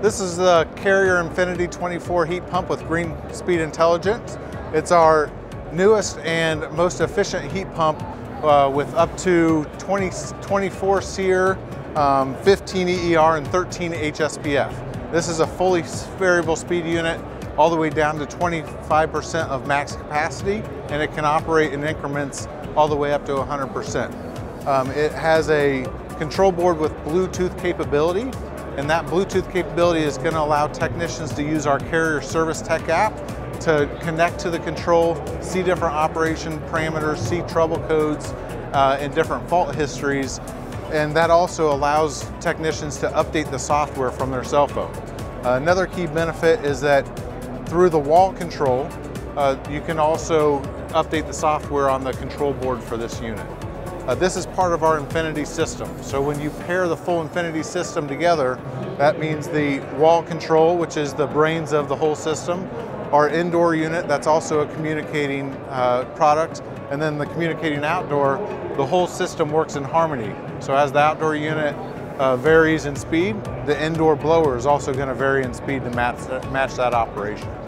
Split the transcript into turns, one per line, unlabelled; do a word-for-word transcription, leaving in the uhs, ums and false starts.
This is the Carrier Infinity twenty-four heat pump with Greenspeed Intelligence. It's our newest and most efficient heat pump uh, with up to twenty, twenty-four SEER, um, fifteen E E R, and thirteen H S P F. This is a fully variable speed unit all the way down to twenty-five percent of max capacity, and it can operate in increments all the way up to one hundred percent. Um, it has a control board with Bluetooth capability, and that Bluetooth capability is going to allow technicians to use our Carrier Service Tech app to connect to the control, see different operation parameters, see trouble codes uh, and different fault histories, and that also allows technicians to update the software from their cell phone. Uh, another key benefit is that through the wall control, uh, you can also update the software on the control board for this unit. Uh, this is part of our Infinity system. So when you pair the full Infinity system together, that means the wall control, which is the brains of the whole system, our indoor unit, that's also a communicating uh, product, and then the communicating outdoor, the whole system works in harmony. So as the outdoor unit uh, varies in speed, the indoor blower is also going to vary in speed to match, match that operation.